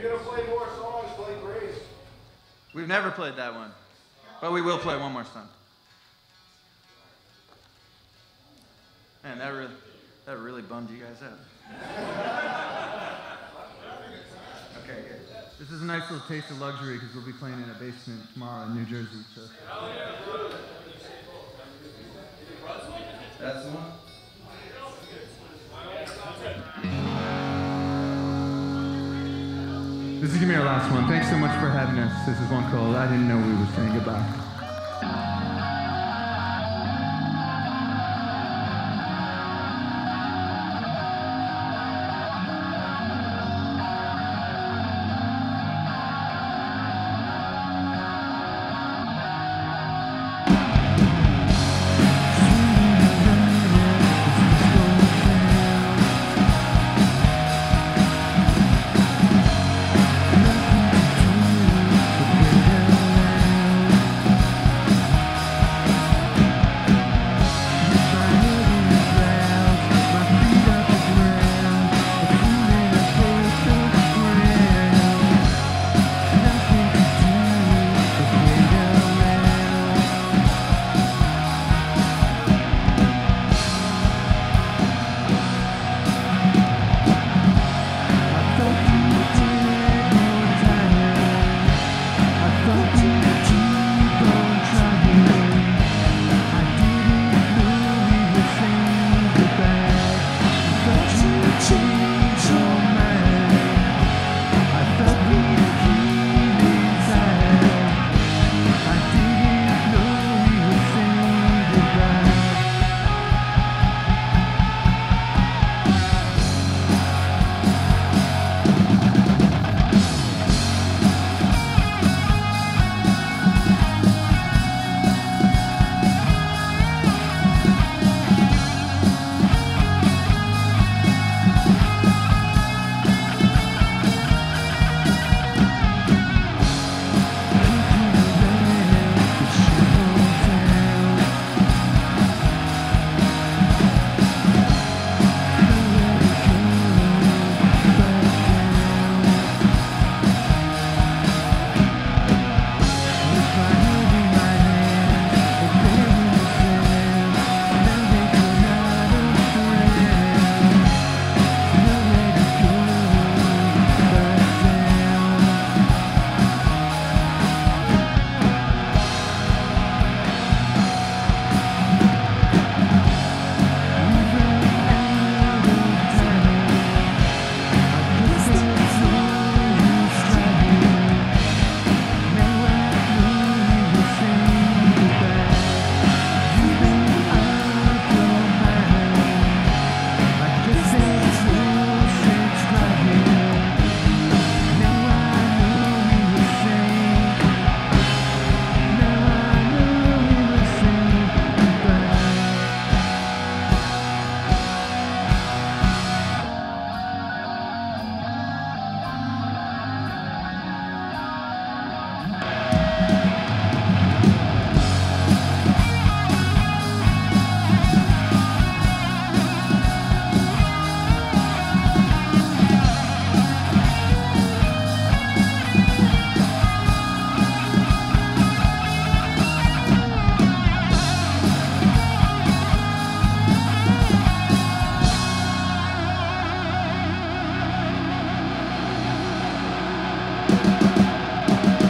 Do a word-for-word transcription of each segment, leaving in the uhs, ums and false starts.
gonna play more songs, play Grace. We've never played that one, but we will play one more song. Man, that really, that really bummed you guys out. Okay, good. This is a nice little taste of luxury because we'll be playing in a basement tomorrow in New Jersey. So. That's the one. This is gonna be our last one. Thanks so much for having us. This is one called I Didn't Know We Were Saying Goodbye.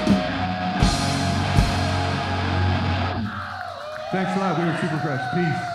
Thanks a lot. We were Supercrush. Peace.